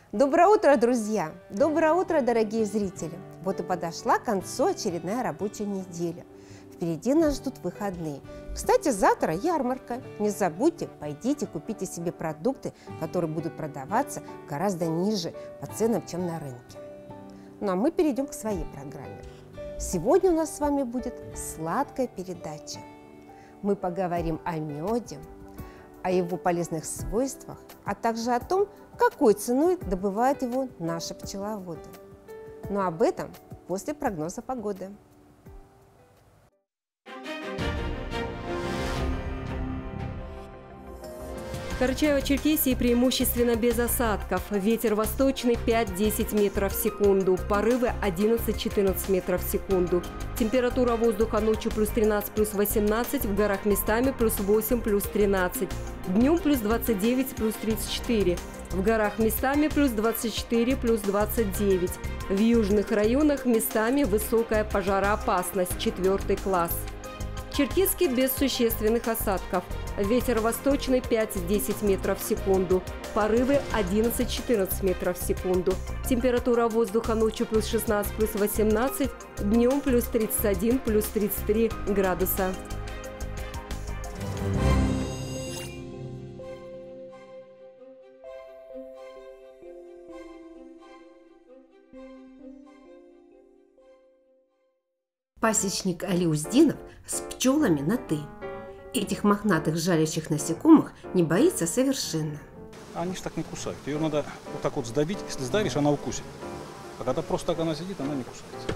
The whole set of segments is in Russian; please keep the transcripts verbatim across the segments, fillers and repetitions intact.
Доброе утро, друзья! Доброе утро, дорогие зрители! Вот и подошла к концу очередная рабочая неделя. Впереди нас ждут выходные. Кстати, завтра ярмарка. Не забудьте, пойдите, купите себе продукты, которые будут продаваться гораздо ниже по ценам, чем на рынке. Ну а мы перейдем к своей программе. Сегодня у нас с вами будет сладкая передача. Мы поговорим о меде, о его полезных свойствах, а также о том, какой ценой добывают его наши пчеловоды. Но об этом после прогноза погоды. В Карачаево-Черкесии преимущественно без осадков. Ветер восточный пять-десять метров в секунду, порывы одиннадцать-четырнадцать метров в секунду. Температура воздуха ночью плюс тринадцать, плюс восемнадцать, в горах местами плюс восемь, плюс тринадцать. Днем плюс двадцать девять, плюс тридцать четыре. В горах местами плюс двадцать четыре, плюс двадцать девять. В южных районах местами высокая пожароопасность, четвертый класс. Черкесский без существенных осадков. Ветер восточный пять-десять метров в секунду. Порывы одиннадцать-четырнадцать метров в секунду. Температура воздуха ночью плюс шестнадцать, плюс восемнадцать. Днем плюс тридцать один, плюс тридцать три градуса. Пасечник Али Уздинов с пчелами на «ты». Этих мохнатых жалящих насекомых не боится совершенно. Они ж так не кусают. Ее надо вот так вот сдавить. Если сдавишь, она укусит. А когда просто так она сидит, она не кусается.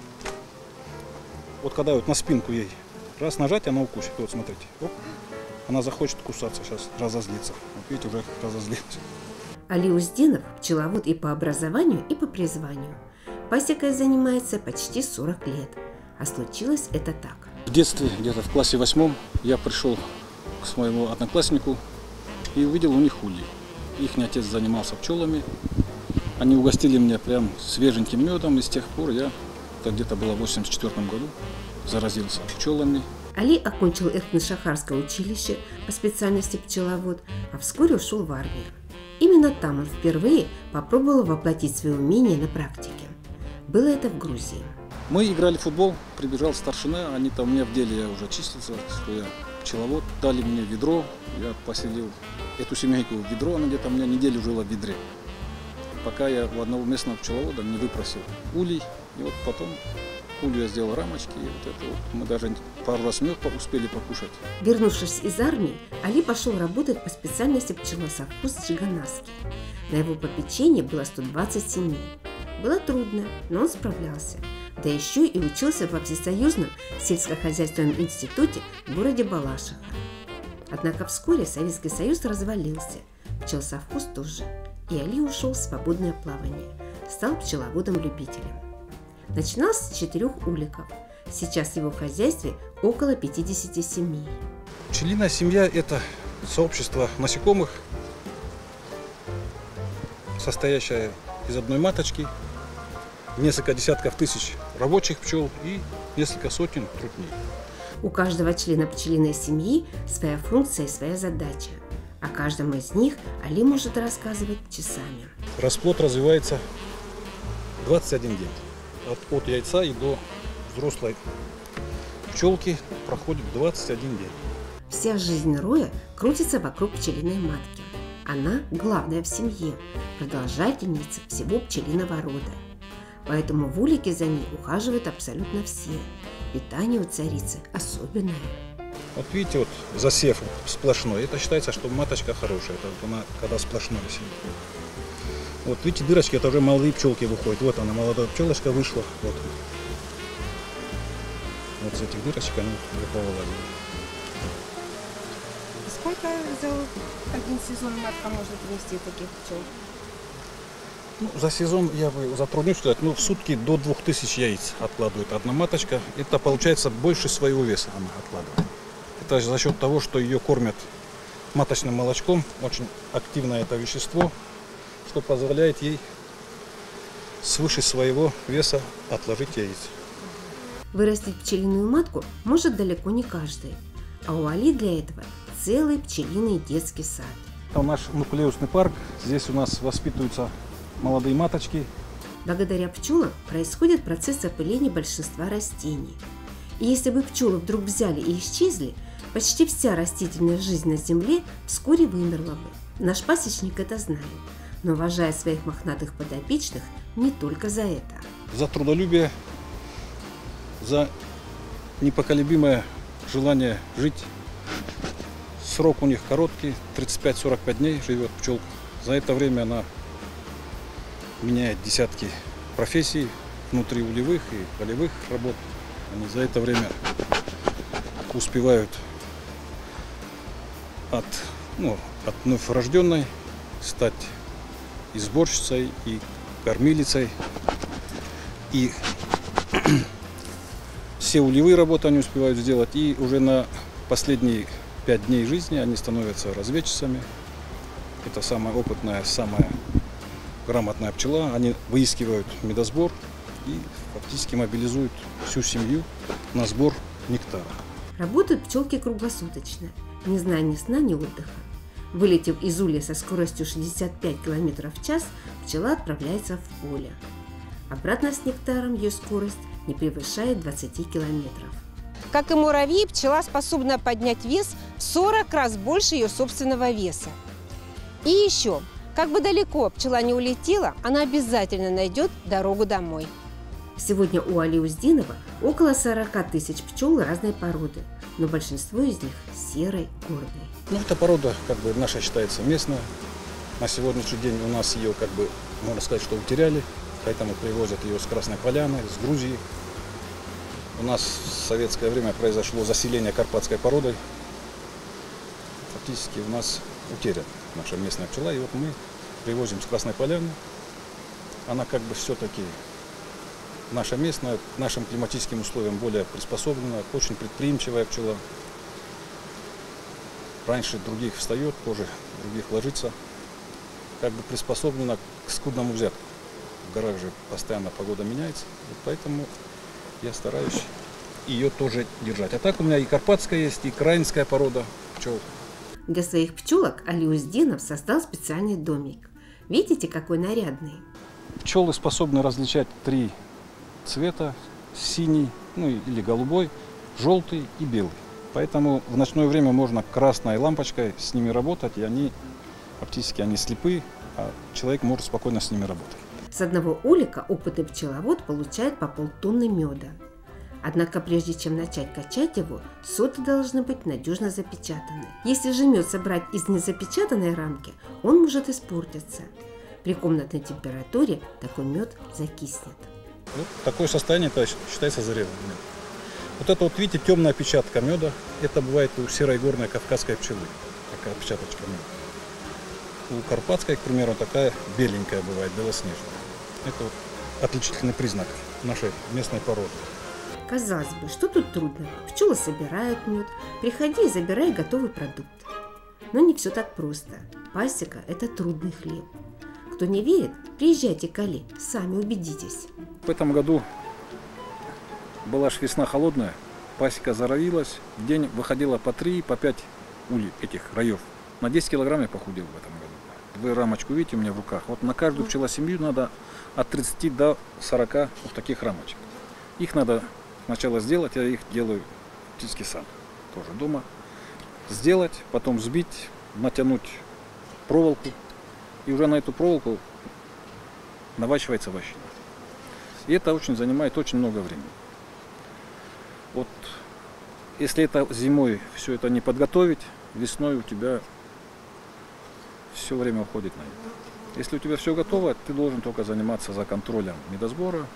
Вот когда вот на спинку ей раз нажать, она укусит. Вот смотрите. Оп. Она захочет кусаться, сейчас разозлится. Вот видите, уже разозлилась. Али Уздинов – пчеловод и по образованию, и по призванию. Пасекой занимается почти сорок лет. А случилось это так. В детстве, где-то в классе восьмом, я пришел к своему однокласснику и увидел у них ульи. Их отец занимался пчелами. Они угостили меня прям свеженьким медом, и с тех пор я, это где-то было в восемьдесят четвёртом году, заразился пчелами. Али окончил Эртны-Шахарское училище по специальности пчеловод, а вскоре ушел в армию. Именно там он впервые попробовал воплотить свои умения на практике. Было это в Грузии. Мы играли в футбол, прибежал старшина, они там у меня в деле я уже числился, что я пчеловод. Дали мне ведро, я поселил эту семейку в ведро, она где-то у меня неделю жила в ведре. Пока я у одного местного пчеловода не выпросил улей, и вот потом улью я сделал рамочки, и вот это вот мы даже пару раз мед успели покушать. Вернувшись из армии, Али пошел работать по специальности пчелосовхоз Джиганаски. На его попечении было сто двадцать семей. Было трудно, но он справлялся. Да еще и учился во Всесоюзном сельскохозяйственном институте в городе Балашиха. Однако вскоре Советский Союз развалился, пчелосовхоз тоже, и Али ушел в свободное плавание, стал пчеловодом-любителем. Начинал с четырех уликов, сейчас в его хозяйстве около пятидесяти семей. Пчелиная семья – это сообщество насекомых, состоящее из одной маточки, несколько десятков тысяч рабочих пчел и несколько сотен трутней. У каждого члена пчелиной семьи своя функция и своя задача. О каждом из них Али может рассказывать часами. Расплод развивается двадцать один день. От, от яйца и до взрослой пчелки проходит двадцать один день. Вся жизнь роя крутится вокруг пчелиной матки. Она главная в семье, продолжательница всего пчелиного рода. Поэтому в улике за ней ухаживают абсолютно все. Питание у царицы особенное. Вот видите, вот засев сплошной. Это считается, что маточка хорошая. Это вот она, когда сплошной сидит. Вот видите, дырочки, это уже молодые пчелки выходят. Вот она, молодая пчелочка вышла. Вот, вот с этих дырочек они уже повылазили. Сколько за один сезон матка может принести таких пчел? Ну, за сезон я бы затруднюсь сказать, ну, в сутки до двух тысяч яиц откладывает одна маточка. Это получается больше своего веса она откладывает. Это за счет того, что ее кормят маточным молочком. Очень активное это вещество, что позволяет ей свыше своего веса отложить яиц. Вырастить пчелиную матку может далеко не каждый. А у Али для этого целый пчелиный детский сад. Это наш нуклеусный парк. Здесь у нас воспитываются молодые маточки. Благодаря пчелам происходит процесс опыления большинства растений. И если бы пчелы вдруг взяли и исчезли, почти вся растительная жизнь на Земле вскоре вымерла бы. Наш пасечник это знает, но уважает своих мохнатых подопечных не только за это. За трудолюбие, за непоколебимое желание жить. Срок у них короткий, тридцать пять — сорок пять дней живет пчелка. За это время она меняет десятки профессий внутри улевых и полевых работ. Они за это время успевают от, ну, от вновь рожденной стать и сборщицей, и кормилицей. И все улевые работы они успевают сделать. И уже на последние пять дней жизни они становятся разведчицами. Это самая опытная, самая грамотная пчела. Они выискивают медосбор и фактически мобилизуют всю семью на сбор нектара. Работают пчелки круглосуточно, не зная ни сна, ни отдыха. Вылетев из улья со скоростью шестьдесят пять километров в час, пчела отправляется в поле. Обратно с нектаром ее скорость не превышает двадцати километров. Как и муравьи, пчела способна поднять вес в сорок раз больше ее собственного веса. И еще, как бы далеко пчела не улетела, она обязательно найдет дорогу домой. Сегодня у Али Уздинова около сорока тысяч пчел разной породы, но большинство из них серой, гордой. Ну, эта порода, как бы, наша считается местная. На сегодняшний день у нас ее, как бы, можно сказать, что утеряли, поэтому привозят ее с Красной Поляны, с Грузии. У нас в советское время произошло заселение карпатской породой. Фактически у нас утеряна наша местная пчела, и вот мы привозим с Красной Поляны. Она, как бы, все-таки наша местная, к нашим климатическим условиям более приспособлена, очень предприимчивая пчела. Раньше других встает, тоже других ложится. Как бы приспособлена к скудному взятку. В горах же постоянно погода меняется, и поэтому я стараюсь ее тоже держать. А так у меня и карпатская есть, и краинская порода пчел. Для своих пчелок Али Уздинов создал специальный домик. Видите, какой нарядный? Пчелы способны различать три цвета: синий, ну или голубой, желтый и белый. Поэтому в ночное время можно красной лампочкой с ними работать, и они фактически они слепы, а человек может спокойно с ними работать. С одного улика опытный пчеловод получает по полтонны меда. Однако прежде чем начать качать его, соты должны быть надежно запечатаны. Если же мед собрать из незапечатанной рамки, он может испортиться. При комнатной температуре такой мед закиснет. Вот такое состояние это считается зрелым. Вот это вот, видите, темная опечатка меда. Это бывает у серой горной кавказской пчелы. Такая опечаточка меда. У карпатской, к примеру, такая беленькая бывает, белоснежная. Это вот отличительный признак нашей местной породы. Казалось бы, что тут трудного? Пчелы собирают мед, приходи и забирай готовый продукт. Но не все так просто. Пасека – это трудный хлеб. Кто не верит, приезжайте к Али, сами убедитесь. В этом году была ж весна холодная, пасека заровилась, в день выходило по три, по пять улей этих раев. На десять килограмм я похудел в этом году. Вы рамочку видите у меня в руках. Вот на каждую пчелосемью надо от тридцати до сорока вот таких рамочек. Их надо сначала сделать, я их делаю практически сам, тоже дома. Сделать, потом сбить, натянуть проволоку. И уже на эту проволоку навачивается вощина. И это очень занимает очень много времени. Вот если это зимой все это не подготовить, весной у тебя все время уходит на это. Если у тебя все готово, ты должен только заниматься за контролем медосбора,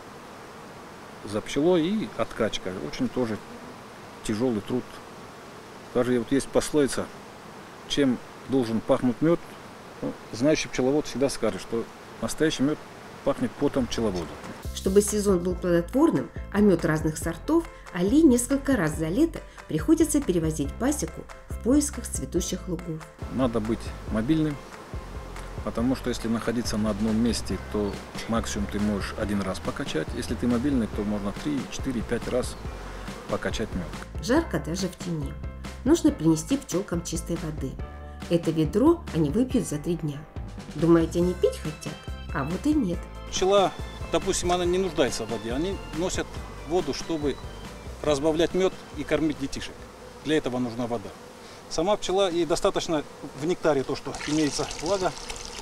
за пчелой и откачкой. Очень тоже тяжелый труд. Даже вот есть пословица, чем должен пахнуть мед, ну, знающий пчеловод всегда скажет, что настоящий мед пахнет потом пчеловода. Чтобы сезон был плодотворным, а мед разных сортов, Али несколько раз за лето приходится перевозить пасеку в поисках цветущих лугов. Надо быть мобильным, потому что если находиться на одном месте, то максимум ты можешь один раз покачать. Если ты мобильный, то можно три, четыре, пять раз покачать мед. Жарко даже в тени. Нужно принести пчелкам чистой воды. Это ведро они выпьют за три дня. Думаете, они пить хотят? А вот и нет. Пчела, допустим, она не нуждается в воде. Они носят воду, чтобы разбавлять мед и кормить детишек. Для этого нужна вода. Сама пчела, ей достаточно в нектаре то, что имеется влага.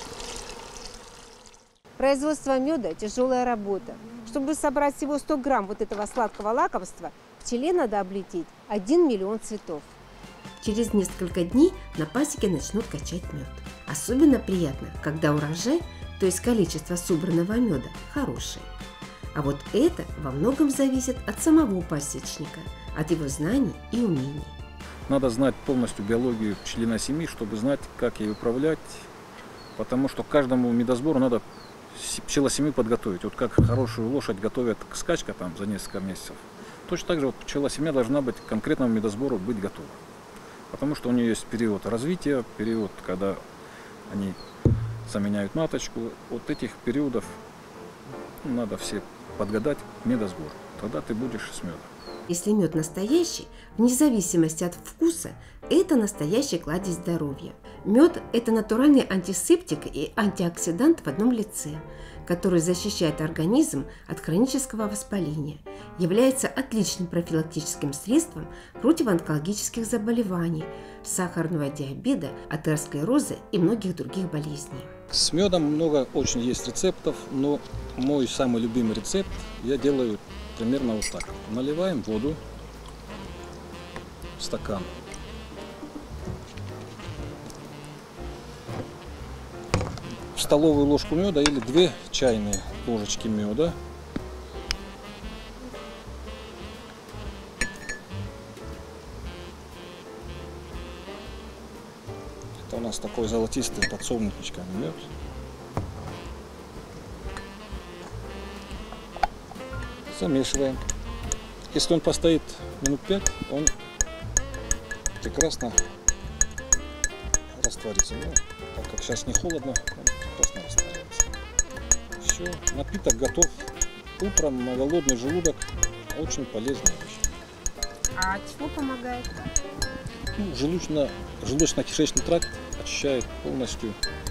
Производство меда – тяжелая работа. Чтобы собрать всего сто грамм вот этого сладкого лакомства, пчеле надо облететь один миллион цветов. Через несколько дней на пасеке начнут качать мед. Особенно приятно, когда урожай, то есть количество собранного меда, хорошее. А вот это во многом зависит от самого пасечника, от его знаний и умений. Надо знать полностью биологию пчелиной семьи, чтобы знать, как ей управлять, потому что каждому медосбору надо пчелосемью подготовить. Вот как хорошую лошадь готовят к скачке там, за несколько месяцев, точно так же вот пчелосемья должна быть к конкретному медосбору быть готова. Потому что у нее есть период развития, период, когда они заменяют маточку. Вот этих периодов надо все подгадать к медосбору. Тогда ты будешь с медом. Если мед настоящий, вне зависимости от вкуса, это настоящий кладезь здоровья. Мед – это натуральный антисептик и антиоксидант в одном лице, который защищает организм от хронического воспаления, является отличным профилактическим средством против онкологических заболеваний, сахарного диабета, атеросклероза и многих других болезней. С медом много очень есть рецептов, но мой самый любимый рецепт я делаю примерно вот так. Наливаем воду в стакан. В столовую ложку меда или две чайные ложечки меда. Это у нас такой золотистый подсолнечный мед. Замешиваем. Если он постоит минут пять, он прекрасно растворится. Ну, так как сейчас не холодно, он прекрасно растворяется. Все, напиток готов. Утром на голодный желудок очень полезная вещь. А чего помогает? Ну, желудочно, желудочно-кишечный тракт очищает полностью.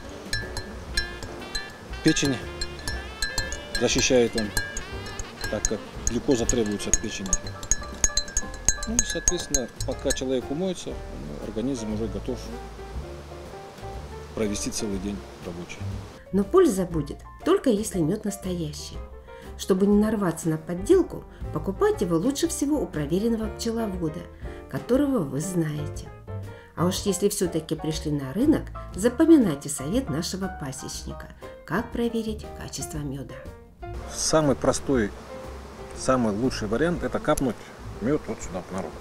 Печень защищает он, так как глюкоза требуется к печени. Ну и, соответственно, пока человек умоется, организм уже готов провести целый день рабочий. Но польза будет только если мед настоящий. Чтобы не нарваться на подделку, покупайте его лучше всего у проверенного пчеловода, которого вы знаете. А уж если все-таки пришли на рынок, запоминайте совет нашего пасечника, как проверить качество меда. Самый простой, самый лучший вариант – это капнуть мед вот сюда на руку.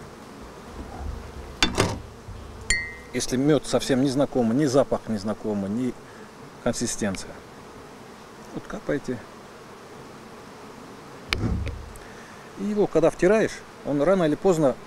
Если мед совсем не знакомый, ни запах не знакомый, ни консистенция. Вот капаете. И его, когда втираешь, он рано или поздно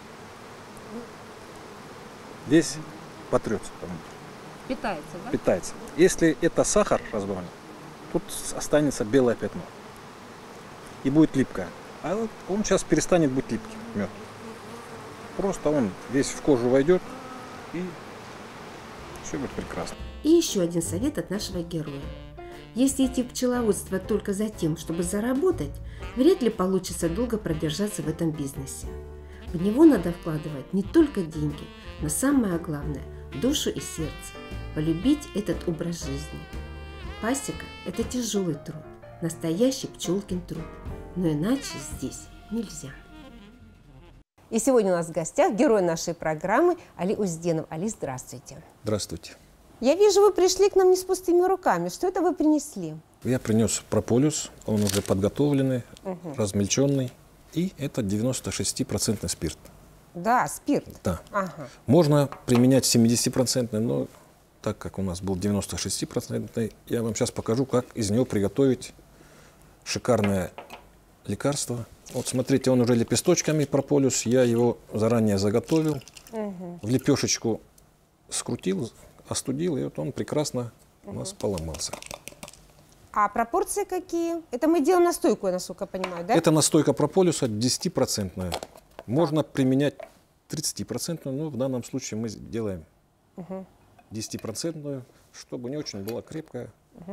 весь потрется. Питается, да? Питается. Если это сахар разбавлен, тут останется белое пятно. И будет липкое. А вот он сейчас перестанет быть липким, мед. Просто он весь в кожу войдет, и все будет прекрасно. И еще один совет от нашего героя. Если идти в пчеловодство только за тем, чтобы заработать, вряд ли получится долго продержаться в этом бизнесе. В него надо вкладывать не только деньги, но самое главное – душу и сердце, полюбить этот образ жизни. Пасека – это тяжелый труд, настоящий пчелкин труд, но иначе здесь нельзя. И сегодня у нас в гостях герой нашей программы Али Узденов. Али, здравствуйте. Здравствуйте. Я вижу, вы пришли к нам не с пустыми руками. Что это вы принесли? Я принес прополис, он уже подготовленный, угу. размельченный, и это девяносто шесть процентов спирт. Да, спирт. Да. Ага. Можно применять семьдесят процентов, но так как у нас был девяносто шесть процентов, я вам сейчас покажу, как из него приготовить шикарное лекарство. Вот смотрите, он уже лепесточками прополис, я его заранее заготовил, угу. в лепешечку скрутил, остудил, и вот он прекрасно угу. у нас поломался. А пропорции какие? Это мы делаем настойку, насколько я понимаю, да? Это настойка прополиса десять процентов. Можно так. применять тридцать процентов, но в данном случае мы делаем угу. десять процентов, чтобы не очень была крепкая. Угу.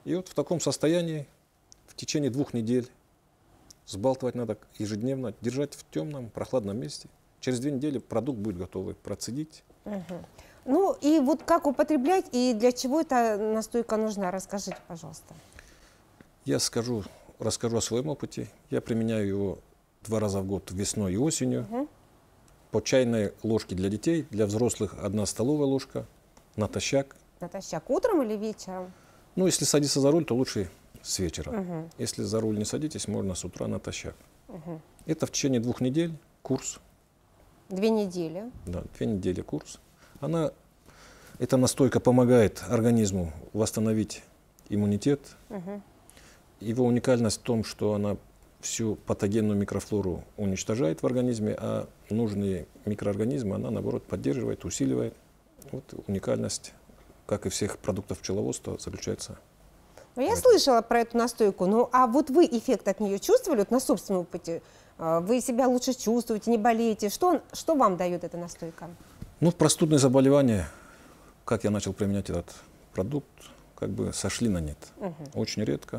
И вот в таком состоянии в течение двух недель сбалтывать надо ежедневно, держать в темном, прохладном месте. Через две недели продукт будет готовый, процедить. Угу. Ну и вот как употреблять и для чего эта настойка нужна, расскажите, пожалуйста. Я скажу, расскажу о своем опыте. Я применяю его два раза в год, весной и осенью. Угу. По чайной ложке для детей, для взрослых одна столовая ложка, натощак. Натощак утром или вечером? Ну, если садиться за руль, то лучше с вечера. Угу. Если за руль не садитесь, можно с утра натощак. Угу. Это в течение двух недель курс. Две недели. Да, две недели курс. Она, эта настойка помогает организму восстановить иммунитет. Угу. Его уникальность в том, что она всю патогенную микрофлору уничтожает в организме, а нужные микроорганизмы она, наоборот, поддерживает, усиливает. Вот уникальность, как и всех продуктов пчеловодства, заключается. Ну, я слышала про эту настойку. Ну, а вот вы эффект от нее чувствовали вот на собственном опыте? Вы себя лучше чувствуете, не болеете? Что, что вам дает эта настойка? Ну, простудные заболевания, как я начал применять этот продукт, как бы сошли на нет. Угу. Очень редко.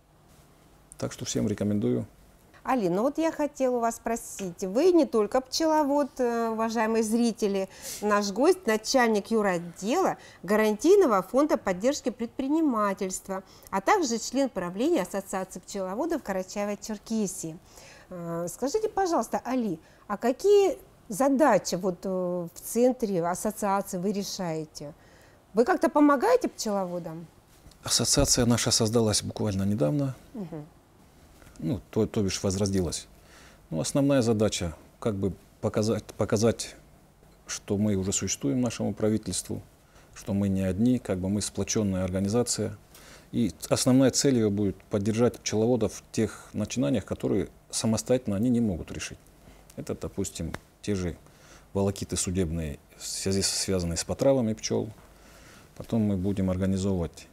Так что всем рекомендую. Алина, ну вот я хотела у вас спросить. Вы не только пчеловод, уважаемые зрители, наш гость, начальник юротдела гарантийного фонда поддержки предпринимательства, а также член правления Ассоциации пчеловодов Карачаево-Черкесии. Скажите, пожалуйста, Али, а какие задачи вот в центре ассоциации вы решаете? Вы как-то помогаете пчеловодам? Ассоциация наша создалась буквально недавно. Угу. Ну, то, то бишь возродилась. Ну, основная задача, как бы показать, показать, что мы уже существуем нашему правительству, что мы не одни, как бы мы сплоченная организация. И основная цель ее будет поддержать пчеловодов в тех начинаниях, которые самостоятельно они не могут решить. Это, допустим, те же волокиты судебные, в связи связанные с потравами пчел. Потом мы будем организовывать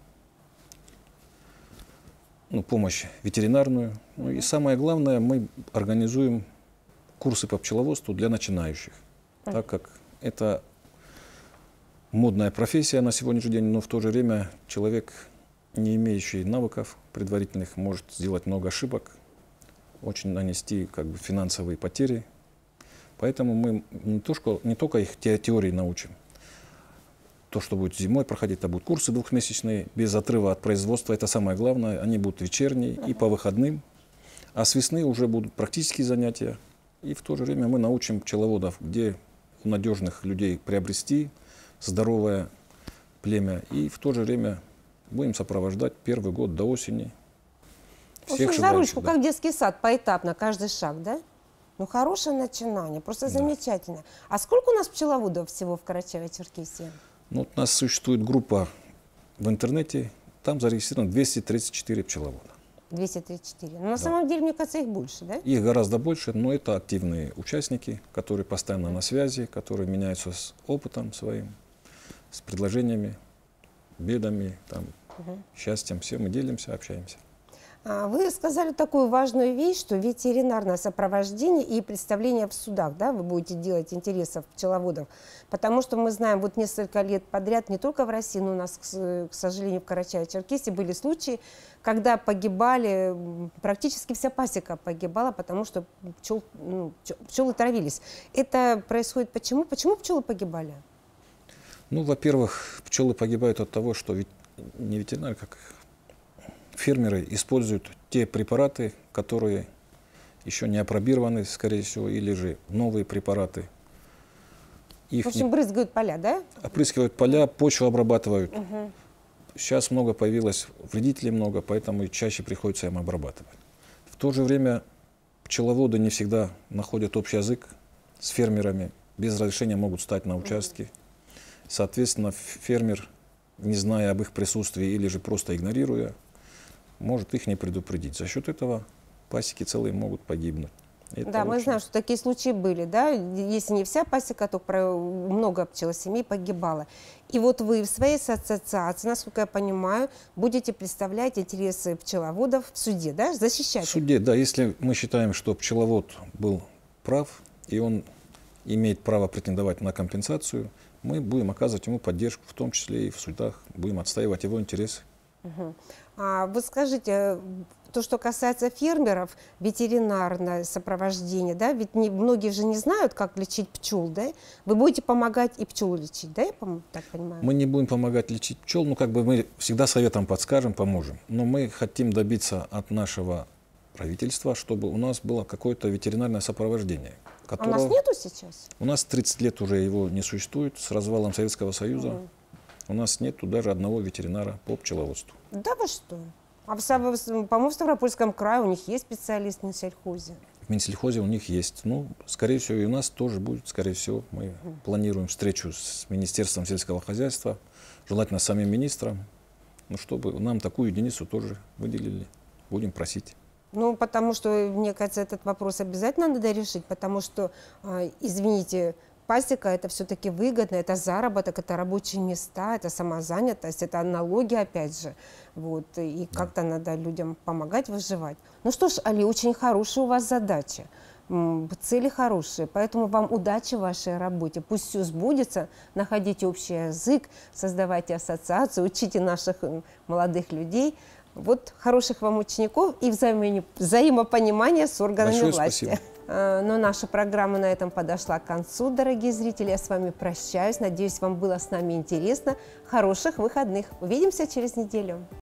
ну, помощь ветеринарную. Ну, и самое главное, мы организуем курсы по пчеловодству для начинающих, так как это модная профессия на сегодняшний день, но в то же время человек, не имеющий навыков предварительных, может сделать много ошибок, очень нанести как бы финансовые потери. Поэтому мы не, то, что, не только их теории научим. То, что будет зимой проходить, это будут курсы двухмесячные, без отрыва от производства, это самое главное. Они будут вечерние и по выходным. А с весны уже будут практические занятия. И в то же время мы научим пчеловодов, где у надежных людей приобрести здоровое племя. И в то же время будем сопровождать первый год до осени. Всех за ручку, да. Как детский сад, поэтапно, каждый шаг, да? Ну, хорошее начинание, просто да. Замечательно. А сколько у нас пчеловодов всего в Карачаево-Черкесии? Ну, вот у нас существует группа в интернете, там зарегистрировано двести тридцать четыре пчеловода. двести тридцать четыре. Но на да. самом деле, мне кажется, их больше, да? Их гораздо больше, но это активные участники, которые постоянно на связи, которые меняются с опытом своим, с предложениями, бедами, там, угу. счастьем. Все мы делимся, общаемся. Вы сказали такую важную вещь, что ветеринарное сопровождение и представление в судах, да, вы будете делать интересов пчеловодов, потому что мы знаем, вот несколько лет подряд, не только в России, но у нас, к сожалению, в Карачаево-Черкесии были случаи, когда погибали, практически вся пасека погибала, потому что пчел, ну, пчелы травились. Это происходит почему? Почему пчелы погибали? Ну, во-первых, пчелы погибают от того, что ведь не ветеринар, как фермеры используют те препараты, которые еще не опробированы, скорее всего, или же новые препараты. Их в общем, не... брызгают поля, да? Опрыскивают поля, почву обрабатывают. Угу. Сейчас много появилось, вредителей много, поэтому и чаще приходится им обрабатывать. В то же время пчеловоды не всегда находят общий язык с фермерами, без разрешения могут стать на участке. Угу. Соответственно, фермер, не зная об их присутствии или же просто игнорируя, может их не предупредить. За счет этого пасеки целые могут погибнуть. Это да, очень... мы знаем, что такие случаи были, да, если не вся пасека, то много пчелосемей погибало. И вот вы в своей ассоциации, насколько я понимаю, будете представлять интересы пчеловодов в суде, да, защищать? В суде, да, если мы считаем, что пчеловод был прав, и он имеет право претендовать на компенсацию, мы будем оказывать ему поддержку, в том числе и в судах, будем отстаивать его интересы. Угу. А вы скажите, то, что касается фермеров, ветеринарное сопровождение, да, ведь не, многие же не знают, как лечить пчел, да? Вы будете помогать и пчел лечить, да, я так понимаю? Мы не будем помогать лечить пчел, ну как бы мы всегда советом подскажем, поможем. Но мы хотим добиться от нашего правительства, чтобы у нас было какое-то ветеринарное сопровождение. Которого... А у нас нету сейчас? У нас тридцать лет уже его не существует, с развалом Советского Союза. Mm. У нас нету даже одного ветеринара по пчеловодству. Да вы что? А в, по-моему, в Ставропольском крае у них есть специалист в Минсельхозе? В Минсельхозе у них есть. Ну, скорее всего, и у нас тоже будет, скорее всего. Мы mm. планируем встречу с Министерством сельского хозяйства, желательно с самим министром, ну, чтобы нам такую единицу тоже выделили. Будем просить. Ну, потому что, мне кажется, этот вопрос обязательно надо решить, потому что, извините, пасека – это все-таки выгодно, это заработок, это рабочие места, это самозанятость, это налоги, опять же. Вот, и как-то надо людям помогать выживать. Ну что ж, Али, очень хорошая у вас задача, цели хорошие, поэтому вам удачи в вашей работе. Пусть все сбудется, находите общий язык, создавайте ассоциацию, учите наших молодых людей. Вот хороших вам учеников и взаимо взаимопонимания с органами Большое власти. Спасибо. Но наша программа на этом подошла к концу, дорогие зрители. Я с вами прощаюсь. Надеюсь, вам было с нами интересно. Хороших выходных. Увидимся через неделю.